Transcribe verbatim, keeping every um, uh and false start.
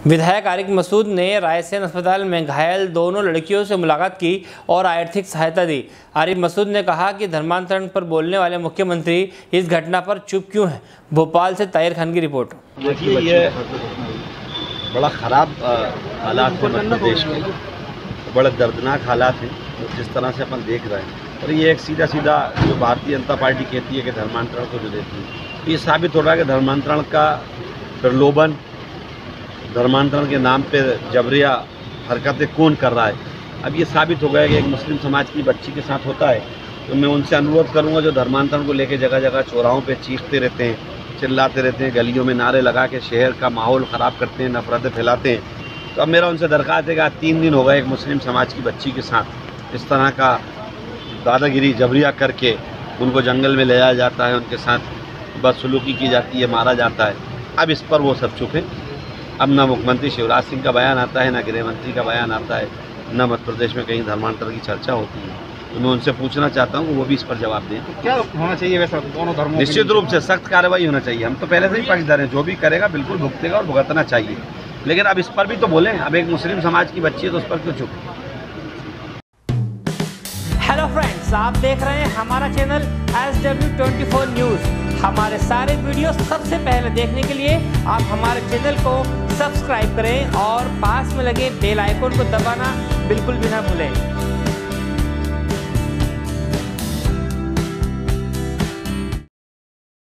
विधायक आरिफ मसूद ने रायसेन अस्पताल में घायल दोनों लड़कियों से मुलाकात की और आर्थिक सहायता दी। आरिफ मसूद ने कहा कि धर्मांतरण पर बोलने वाले मुख्यमंत्री इस घटना पर चुप क्यों हैं। भोपाल से ताहिर खान की रिपोर्ट। देखिए, ये बड़ा ख़राब हालात हैं मध्य प्रदेश के, बड़े दर्दनाक हालात हैं जिस तरह से अपन देख रहे हैं। और ये एक सीधा सीधा जो भारतीय जनता पार्टी कहती है कि धर्मांतरण को जो देती है, ये साबित हो रहा है कि धर्मांतरण का प्रलोभन, धर्मांतरण के नाम पे जबरिया हरकतें कौन कर रहा है। अब ये साबित हो गया कि एक मुस्लिम समाज की बच्ची के साथ होता है। तो मैं उनसे अनुरोध करूंगा जो धर्मांतरण को लेकर जगह जगह चौराहों पे चीखते रहते हैं, चिल्लाते रहते हैं, गलियों में नारे लगा के शहर का माहौल ख़राब करते हैं, नफरतें फैलाते हैं, तो अब मेरा उनसे दरख्वास्त है कि आज तीन दिन हो गए एक मुस्लिम समाज की बच्ची के साथ इस तरह का दादागिरी जबरिया करके उनको जंगल में ले जाया जाता है, उनके साथ बदसलूकी की जाती है, मारा जाता है। अब इस पर वो सब चुप हैं। अब न मुख्यमंत्री शिवराज सिंह का बयान आता है, न गृह मंत्री का बयान आता है, न मध्य प्रदेश में कहीं धर्मांतरण की चर्चा होती है। तो मैं उनसे पूछना चाहता हूँ कि वो भी इस पर जवाब दें। तो क्या होना चाहिए वैसा दोनों धर्मों? निश्चित रूप से सख्त कार्रवाई होना चाहिए। हम तो पहले से ही पक्षधर हैं, जो भी करेगा बिल्कुल भुगतेगा और भुगतना चाहिए। लेकिन अब इस पर भी तो बोलें। अब एक मुस्लिम समाज की बच्ची है तो उस पर क्यों चुप? हेलो फ्रेंड्स, आप देख रहे हैं हमारा channel S W twenty four news. हमारे सारे वीडियो सबसे पहले देखने के लिए आप हमारे चैनल को सब्सक्राइब करें और पास में लगे बेल आइकन को दबाना बिल्कुल भी ना भूलें।